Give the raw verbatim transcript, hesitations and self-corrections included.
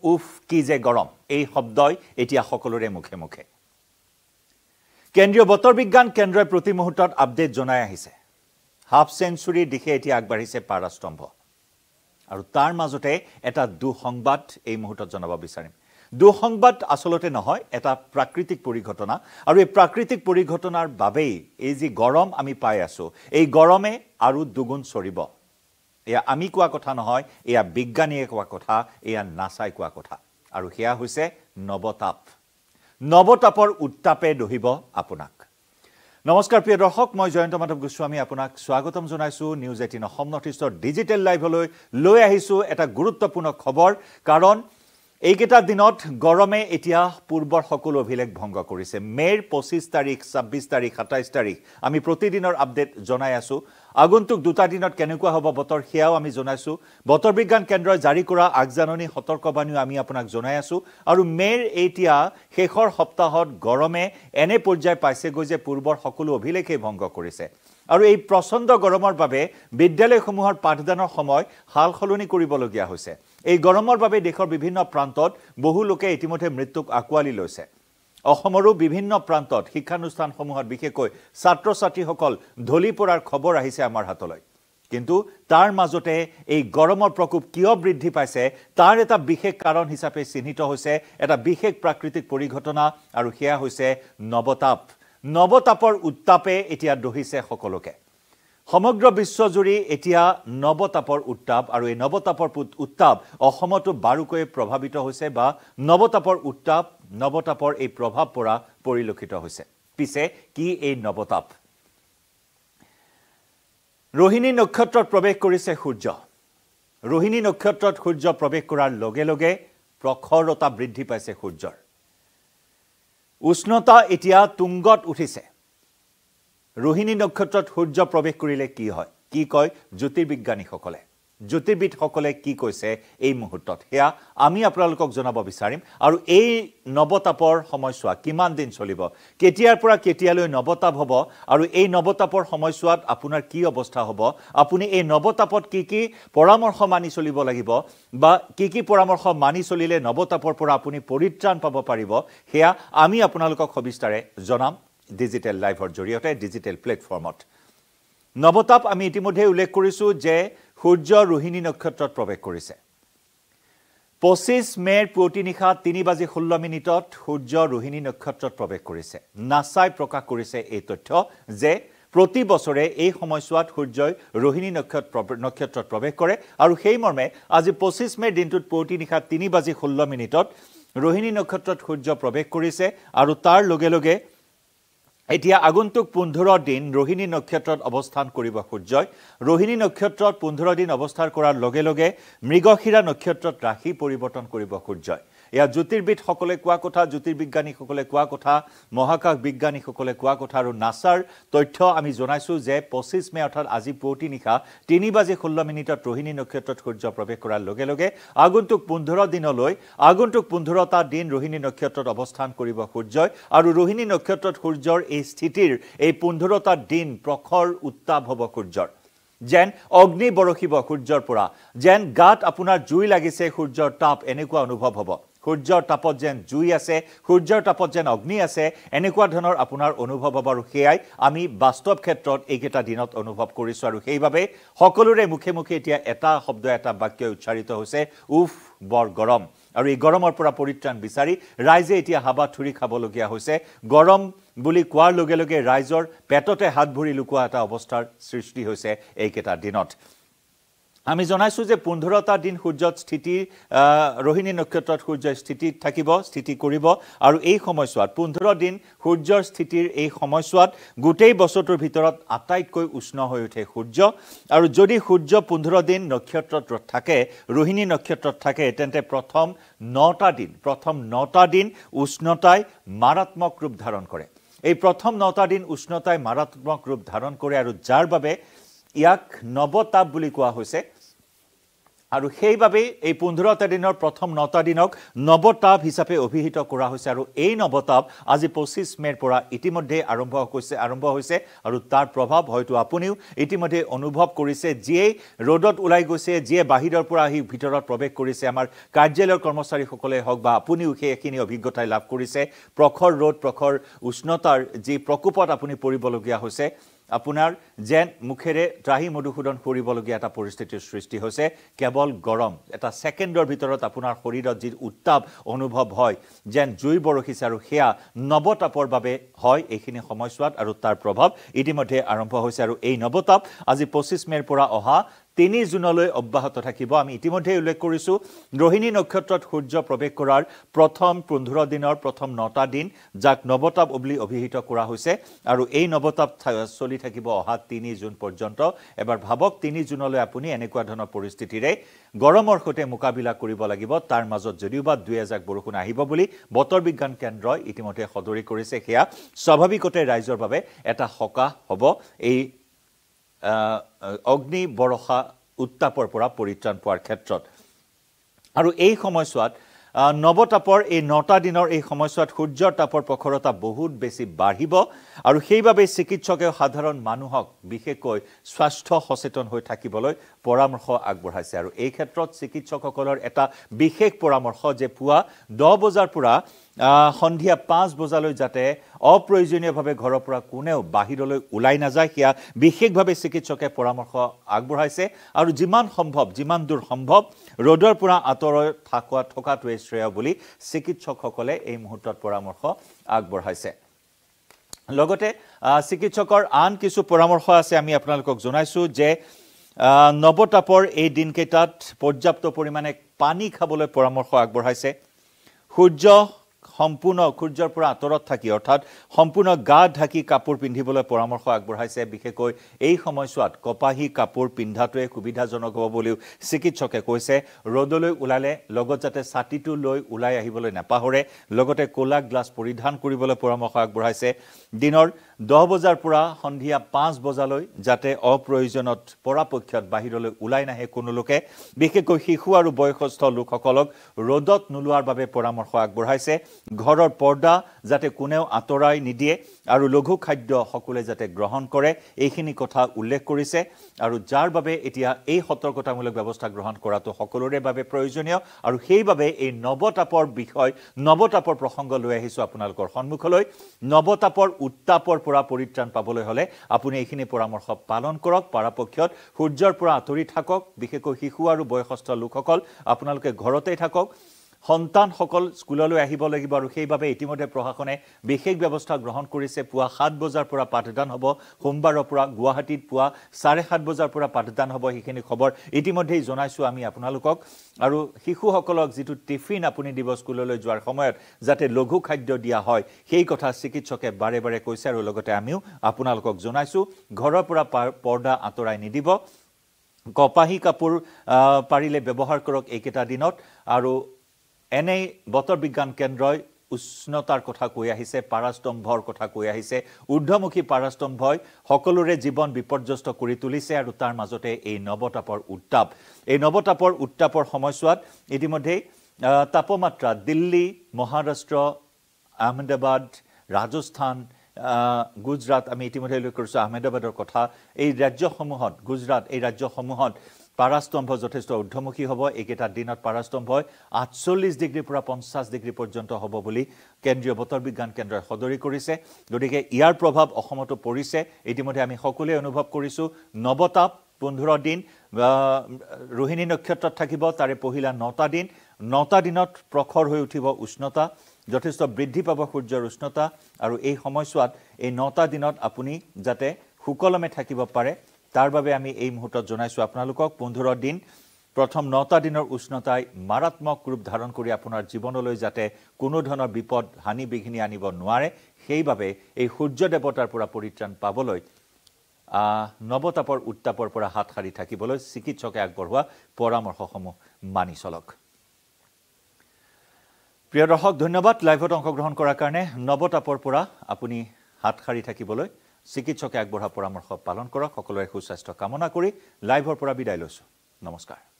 উফ কি যে গৰম এই শব্দই এতিয়া সকলোৰে মুখে মুখে কেন্দ্ৰীয় বতৰ বিজ্ঞান কেন্দ্ৰই প্ৰতি মুহূৰ্তত আপডেট জনাই আহিছে হাফ সেঞ্চুৰী দিশে এতিয়া আগবাঢ়িছে পাৰাস্তম্ভ আৰু তাৰ মাজতে এটা দুঃসংবাদ এই মুহূৰ্তত জনাব বিচাৰিম দুঃসংবাদ আসলতে নহয় এটা প্ৰাকৃতিক পৰিঘটনা আৰু এই প্ৰাকৃতিক পৰিঘটনাৰ বাবেই এই যে গৰম আমি পাই আছো এই গৰমে আৰু দুগুণ চৰিব এয়া আমি কোৱা কথা নহয় এয়া বিজ্ঞানীয়ে কোৱা কথা এয়া নাসাই কোৱা কথা আৰু হেয়া হৈছে নৱতাপ নৱতাপৰ উত্তাপে দহিব আপোনাক নমস্কাৰ প্ৰিয় দৰ্শক মই জয়ন্ত মাধৱ গোস্বামী আপোনাক স্বাগতম জনাইছো নিউজ এইটিন অসম নৰ্থইষ্টৰ ডিজিটেল লাইভলৈ লৈ আহিছো এটা গুৰুত্বপূৰ্ণ খবৰ কাৰণ এইকেইটা দিনত গৰমে এতিয়া পূৰ্বৰ সকলো অভিলেখ ভংগ কৰিছে মেৰ পঁচিছ তাৰিখ ছাব্বিছ তাৰিখ সাতাইছ তাৰিখ আমি প্ৰতিদিনৰ আপডেট জনাই আছো আগন্তুক দুটা দিনত কেনেকুৱা হ'ব বতৰ হেয়াও আমি জনাইছো বতৰ বিজ্ঞান কেন্দ্ৰই জাৰি কৰা আগজাননী সতৰ্কবাণীও আমি আপোনাক জনাই আছো আৰু মেৰ এতিয়া শেষৰ সপ্তাহত গৰমে এনে পৰ্যায় পাইছে গৈ যে পূৰ্বৰ সকলো অভিলেখে ভংগ কৰিছে আৰু এই প্ৰচণ্ড গৰমৰ বাবে বিদ্যালয়সমূহৰ পাঠদানৰ সময় হাল সলনি কৰিবলগীয়া হৈছে এই গৰমৰ বাবে দেশৰ বিভিন্ন প্ৰান্তত বহু লোকে ইতিমধ্যে মৃত্যুক আকোৱালি লৈছে অসমৰো বিভিন্ন প্ৰান্তত শিক্ষানুষ্ঠানসমূহত বিশেষকৈ ছাত্ৰ ছাত্ৰীসকল ঢলি পৰাৰ খবৰ আহিছে আমাৰ হাতলৈ কিন্তু তাৰ মাজতে এই গৰমৰ প্ৰকোপ কিয় বৃদ্ধি পাইছে তাৰ এটা বিশেষ কাৰণ হিচাপে চিহ্নিত হৈছে এটা বিশেষ প্ৰাকৃতিক পৰিঘটনা আৰু হেয়া হৈছে নৱতাপ নৱতাপৰ উত্তাপে এতিয়া দহিছে সকলোকে সমগ্ৰ বিশ্বজুৰি এতিয়া নৱতাপৰ উত্তাপ আৰু এই নৱতাপৰ উত্তাপ অসমতো বাৰুকৈ প্ৰভাৱিত হৈছে বা নৱতাপৰ উত্তাপ নৱতাপৰ এই প্ৰভাৱ পৰা পৰিলক্ষিত হৈছে পিছে কি এই নৱতাপ ৰোহিণী নক্ষত্ৰত প্ৰৱেশ কৰিছে সূৰ্য ৰোহিণী নক্ষত্ৰত সূৰ্য প্ৰৱেশ কৰাৰ লগে লগে প্ৰখৰতা বৃদ্ধি পাইছে সূৰ্যৰ উষ্ণতা এতিয়া তুংগত উঠিছে ৰোহিণী নক্ষত্ৰত সূৰ্য প্ৰৱেশ কৰিলে কি হয় কি কয় জ্যোতিৰ্বিজ্ঞানীসকলে জ্যোতিৰ্বিদসকলে কি কৈছে এই মুহূৰ্তত হেয়া আমি আপোনালোকক জনাব বিচাৰিম আৰু এই নৱতাপৰ সময়ছোৱা কিমান দিন চলিব কেতিয়াৰ পৰা কেতিয়ালৈ নৱতাপ হ'ব আৰু এই নৱতাপৰ সময়ছোৱাত আপোনাৰ কি অৱস্থা হ'ব আপুনি এই নৱতাপত কি কি পৰামৰ্শ মানি চলিব লাগিব বা কি কি পৰামৰ্শ মানি চলিলে নৱতাপৰ পৰা আপুনি পৰিত্ৰাণ পাব পাৰিব হেয়া আমি আপোনালোকক সবিস্তাৰে জনাম ডিজিটেল লাইভৰ জৰিয়তে ডিজিটেল প্লেটফৰ্মত নৱতাপ আমি ইতিমধ্যে উল্লেখ কৰিছো যে সূৰ্য ৰোহিণী নক্ষত্ৰত প্ৰৱেশ কৰিছে পঁচিছ মেৰ পুৱতি নিশা তিনি বাজি ষোল্ল মিনিটত সূৰ্য ৰোহিণী নক্ষত্ৰত প্ৰৱেশ কৰিছে নাসাই প্ৰকাশ কৰিছে এই তথ্য যে প্ৰতি বছৰে এই সময়ছোৱাত সূৰ্যই ৰোহিণী নক্ষত্ৰ নক্ষত্ৰত প্ৰৱেশ কৰে আৰু সেই মৰ্মে আজি পঁচিছ মেৰ দিনটোত পুৱতি নিশা তিনি বাজি ষোল্ল মিনিটত ৰোহিণী নক্ষত্ৰত সূৰ্য প্ৰৱেশ কৰিছে আৰু তাৰ লগে লগে এতিয়া আগন্তুক পোন্ধৰ দিন ৰোহিণী নক্ষত্ৰত অৱস্থান কৰিব সূৰ্যই ৰোহিণী নক্ষত্ৰত পোন্ধৰ দিন অৱস্থান কৰাৰ লগে লগে মৃগশিৰা নক্ষত্ৰত ৰাশি পৰিৱৰ্তন কৰিব সূৰ্যই এয়া জ্যোতিৰ্বিদসকলে কোৱা কথা জ্যোতিৰ্বিজ্ঞানীসকলে কোৱা কথা মহাকাশ বিজ্ঞানীসকলে কোৱা কথা আৰু নাসাৰ তথ্য আমি জনাইছো যে পঁচিছ মে অৰ্থাৎ আজি পুৱতি নিশা তিনি বাজি ষোল্ল মিনিটত ৰোহিণী নক্ষত্ৰত সূৰ্য প্ৰৱেশ কৰাৰ লগে লগে আগন্তুক পোন্ধৰ দিনলৈ আগন্তুক পোন্ধৰটা দিন ৰোহিণী নক্ষত্ৰত অৱস্থান কৰিব সূৰ্যই আৰু ৰোহিণী নক্ষত্ৰত সূৰ্যৰ এই স্থিতিৰ এই পোন্ধৰটা দিন প্ৰখৰ উত্তাপ হ'ব সূৰ্যৰ যেন অগ্নি বৰষিব সূৰ্যৰ পৰা যেন গাত আপোনাৰ জুই লাগিছে সূৰ্যৰ তাপ এনেকুৱা অনুভৱ হ'ব সূৰ্যৰ তাপত যেন জুই আছে সূৰ্যৰ তাপত যেন অগ্নি আছে এনেকুৱা ধৰণৰ আপোনাৰ অনুভৱ হ'ব আৰু হেয়াই আমি বাস্তৱ ক্ষেত্ৰত এইকেইটা দিনত অনুভৱ কৰিছো আৰু সেইবাবে সকলোৰে মুখে মুখে এতিয়া এটা শব্দ এটা বাক্য উচ্চাৰিত হৈছে উফ বৰ গৰম আৰু এই গৰমৰ পৰা পৰিত্ৰাণ বিচাৰি ৰাইজে এতিয়া হাবা থুৰি খাবলগীয়া হৈছে গৰম বুলি কোৱাৰ লগে লগে ৰাইজৰ পেটতে হাত ভৰি লুকুৱা এটা অৱস্থাৰ সৃষ্টি হৈছে এইকেইটা দিনত আমি জনাইছো যে পোন্ধৰটা দিন সূৰ্যত স্থিতি ৰোহিণী নক্ষত্ৰত সূৰ্যৰ স্থিতি থাকিব স্থিতি কৰিব আৰু এই সময়ছোৱাত পোন্ধৰ দিন সূৰ্যৰ স্থিতিৰ এই সময়ছোৱাত গোটেই বছৰটোৰ ভিতৰত আটাইতকৈ উষ্ণ হৈ উঠে সূৰ্য আৰু যদি সূৰ্য পোন্ধৰ দিন নক্ষত্ৰত থাকে ৰোহিণী নক্ষত্ৰত থাকে তেন্তে প্ৰথম নটা দিন প্ৰথম নটা দিন উষ্ণতাই মাৰাত্মক ৰূপ ধাৰণ কৰে এই প্ৰথম নটা দিন উষ্ণতাই মাৰাত্মক ৰূপ ধাৰণ কৰে আৰু যাৰ বাবে ইয়াক নৱতাপ বুলি কোৱা হৈছে আৰু সেইভাবে এই পোন্ধৰটা দিনৰ প্ৰথম নটা দিনক নৱতাপ হিচাপে অভিহিত কৰা হৈছে আৰু এই নৱতাপ আজি পঁচিছ মেৰ পৰা ইতিমধ্যে আৰম্ভ হৈছে আৰম্ভ হৈছে আৰু তাৰ প্ৰভাৱ হয়তো আপুনিও ইতিমধ্যে অনুভৱ কৰিছে যিয়ে ৰ'দত ওলাই গৈছে যিয়ে বাহিৰৰ পৰা আহি ভিতৰত প্ৰৱেশ কৰিছে আমাৰ কাৰ্যালয়ৰ কৰ্মচাৰীসকলে হওক বা আপুনিও সেইখিনি অভিজ্ঞতাই লাভ কৰিছে প্ৰখৰ ৰ'দ প্ৰখৰ উষ্ণতাৰ যি প্ৰকোপত আপুনি পৰিবলগীয়া হৈছে আপোনাৰ যেন মুখেৰে ত্ৰাহি মধুসূদন কৰিবলগীয়া এটা পৰিস্থিতিৰ সৃষ্টি হৈছে কেৱল গৰম এটা ছেকেণ্ডৰ ভিতৰত আপোনাৰ শৰীৰত যি উত্তাপ অনুভৱ হয় যেন জুই বৰষিছে আৰু সেয়া নৱতাপৰ বাবে হয় এইখিনি সময়ছোৱাত আৰু তাৰ প্ৰভাৱ ইতিমধ্যে আৰম্ভ হৈছে আৰু এই নৱতাপ আজি পঁচিছ মেৰ পৰা অহা তিনি জুনলৈ অব্যাহত থাকিব আমি ইতিমধ্যে উল্লেখ কৰিছো ৰোহিণী নক্ষত্ৰত সূৰ্য প্ৰৱেশ কৰাৰ প্ৰথম পোন্ধৰ দিনৰ প্ৰথম নটা দিন যাক নৱতাপ বুলি অভিহিত কৰা হৈছে আৰু এই নৱতাপ চলি থাকিব অহা তিনি জুন পৰ্যন্ত এবাৰ ভাবক তিনি জুনলৈ আপুনি এনেকুৱা ধৰণৰ পৰিস্থিতিৰে গৰমৰ সৈতে মোকাবিলা কৰিব লাগিব তাৰ মাজত যদিওবা দুই এজাক বৰষুণ আহিব বুলি বতৰ বিজ্ঞান কেন্দ্ৰই ইতিমধ্যে সদৰি কৰিছে সেয়া স্বাভাৱিকতে ৰাইজৰ বাবে এটা সকাহ হ'ব এই অগ্নি বৰষা উত্তাপৰ পৰা পৰিত্ৰাণ পোৱাৰ ক্ষেত্ৰত আৰু এই সময়ছোৱাত নৱতাপৰ এই নটা দিনৰ এই সময়ছোৱাত সূৰ্যৰ তাপৰ প্ৰখৰতা বহুত বেছি বাঢ়িব আৰু সেইভাবে চিকিৎসকে সাধাৰণ মানুহক বিশেষকৈ স্বাস্থ্য সচেতন হৈ থাকিবলৈ পৰামৰ্শ আগবঢ়াইছে আৰু এই ক্ষেত্ৰত চিকিৎসকসকলৰ এটা বিশেষ পৰামৰ্শ যে পুৱা দহ বজাৰ পৰা সন্ধিয়া পাঁচ বজালৈ যাতে অপ্ৰয়োজনীয়ভাৱে ঘৰৰ পৰা কোনেও বাহিৰলৈ ওলাই নাযায় সেয়া বিশেষভাৱে চিকিৎসকে পৰামৰ্শ আগবঢ়াইছে আৰু যিমান সম্ভৱ যিমান দূৰ সম্ভৱ ৰ'দৰ পৰা আঁতৰত থকা থকাটোৱে শ্ৰেয় বুলি চিকিৎসকসকলে এই মুহূৰ্তত পৰামৰ্শ আগবঢ়াইছে লগতে চিকিৎসকৰ আন কিছু পৰামৰ্শ আছে আমি আপোনালোকক জনাইছো যে নৱতাপৰ এই দিনকেইটাত পৰ্যাপ্ত পৰিমাণে পানী খাবলৈ পৰামৰ্শ আগবঢ়াইছে সূৰ্য সম্পূৰ্ণ সূৰ্যৰ পৰা আঁতৰত থাকি অৰ্থাৎ সম্পূৰ্ণ গা ঢাকি কাপোৰ পিন্ধিবলৈ পৰামৰ্শ আগবঢ়াইছে বিশেষকৈ এই সময়ছোৱাত কপাহী কাপোৰ পিন্ধাটোৱে সুবিধাজনক হ'ব বুলিও চিকিৎসকে কৈছে ৰ'দলৈ ওলালে লগত যাতে ছাতিটো লৈ ওলাই আহিবলৈ নাপাহৰে লগতে কোলা গ্লাছ পৰিধান কৰিবলৈ পৰামৰ্শ আগবঢ়াইছে দিনৰ দহ বজাৰ পৰা সন্ধিয়া পাঁচ বজালৈ যাতে অপ্ৰয়োজনত পৰাপক্ষত বাহিৰলৈ ওলাই নাহে কোনো লোকে বিশেষকৈ শিশু আৰু বয়সস্থ লোকসকলক ৰ'দত নোলোৱাৰ বাবে পৰামৰ্শ আগবঢ়াইছে ঘৰৰ পৰ্দা যাতে কোনেও আঁতৰাই নিদিয়ে আৰু লঘু খাদ্য সকলে যাতে গ্ৰহণ কৰে এইখিনি কথা উল্লেখ কৰিছে আৰু যাৰ বাবে এতিয়া এই সতৰ্কতামূলক ব্যৱস্থা গ্ৰহণ কৰাটো সকলোৰে বাবে প্ৰয়োজনীয় আৰু সেইভাবে এই নৱতাপৰ বিষয় নৱতাপৰ প্ৰসংগ লৈ আহিছো আপোনালোকৰ সন্মুখলৈ নৱতাপৰ উত্তাপৰ পৰা পৰিত্ৰাণ পাবলৈ হলে আপুনি এইখিনি পৰামৰ্শ পালন কৰক পৰাপক্ষত সূৰ্যৰ পৰা আঁতৰি থাকক বিশেষকৈ শিশু আৰু বয়সস্থ লোকসকল আপোনালোকে ঘৰতেই থাকক সন্তান সকল স্কুললৈ আহিব লাগিব আৰু সেইভাবে ইতিমধ্যে প্ৰশাসনে বিশেষ ব্যৱস্থা গ্ৰহণ কৰিছে পুৱা সাত বজাৰ পৰা পাঠদান হ'ব সোমবাৰৰ পৰা গুৱাহাটীত পুৱা চাৰে সাত বজাৰ পৰা পাঠদান হ'ব এইখিনি খবৰ ইতিমধ্যেই জনাইছো আমি আপোনালোকক আৰু শিশুসকলক যিটো টিফিন আপুনি দিব স্কুললৈ যোৱাৰ সময়ত যাতে লঘু খাদ্য দিয়া হয় সেই কথা চিকিৎসকে বাৰে বাৰে কৈছে আৰু লগতে আমিও আপোনালোকক জনাইছো ঘৰৰ পৰা পৰ্দা আঁতৰাই নিদিব কপাহী কাপোৰ পাৰিলে ব্যৱহাৰ কৰক এইকেইটা দিনত আৰু এনে বতৰ বিজ্ঞান কেন্দ্ৰই উষ্ণতাৰ কথা কৈ আহিছে পাৰাস্তম্ভৰ কথা কৈ আহিছে ঊৰ্ধ্বমুখী পাৰাস্তম্ভই সকলোৰে জীৱন বিপৰ্যস্ত কৰি তুলিছে আৰু তাৰ মাজতে এই নৱতাপৰ উত্তাপ এই নৱতাপৰ উত্তাপৰ সময়ছোৱাত ইতিমধ্যে তাপমাত্ৰা দিল্লী মহাৰাষ্ট্ৰ আহমেদাবাদ ৰাজস্থান গুজৰাট আমি ইতিমধ্যে উল্লেখ কৰিছো আহমেদাবাদৰ কথা এই ৰাজ্যসমূহত গুজৰাট এই ৰাজ্যসমূহত পাৰাস্তম্ভ যথেষ্ট ঊৰ্ধ্বমুখী হ'ব এইকেইটা দিনত পাৰাস্তম্ভই আঠচল্লিছ ডিগ্ৰীৰ পৰা পঞ্চাছ ডিগ্ৰী পৰ্যন্ত হ'ব বুলি কেন্দ্ৰীয় বতৰ বিজ্ঞান কেন্দ্ৰই সদৰি কৰিছে গতিকে ইয়াৰ প্ৰভাৱ অসমতো পৰিছে ইতিমধ্যে আমি সকলোৱে অনুভৱ কৰিছো নৱতাপ পোন্ধৰ দিন ৰোহিণী নক্ষত্ৰত থাকিব তাৰে পহিলা নটা দিন নটা দিনত প্ৰখৰ হৈ উঠিব উষ্ণতা যথেষ্ট বৃদ্ধি পাব সূৰ্যৰ উষ্ণতা আৰু এই সময়ছোৱাত এই নটা দিনত আপুনি যাতে সুকলমে থাকিব পাৰে তাৰ বাবে আমি এই মুহূৰ্তত জনাইছো আপোনালোকক পোন্ধৰ দিন প্ৰথম নটা দিনৰ উষ্ণতাই মাৰাত্মক ৰূপ ধাৰণ কৰি আপোনাৰ জীৱনলৈ যাতে কোনো ধৰণৰ বিপদ হানি বিঘিনি আনিব নোৱাৰে সেইভাবে এই সূৰ্য দেৱতাৰ পৰা পৰিত্ৰাণ পাবলৈ নৱতাপৰ উত্তাপৰ পৰা হাত সাৰি থাকিবলৈ চিকিৎসকে আগবঢ়োৱা পৰামৰ্শসমূহ মানি চলক প্ৰিয় দৰ্শক ধন্যবাদ লাইভত অংশগ্ৰহণ কৰাৰ কাৰণে নৱতাপৰ পৰা আপুনি হাত সাৰি থাকিবলৈ চিকিৎসকে আগবঢ়োৱা পৰামৰ্শ পালন কৰক সকলোৰে সুস্বাস্থ্য কামনা কৰি লাইভৰ পৰা বিদায় লৈছো নমস্কাৰ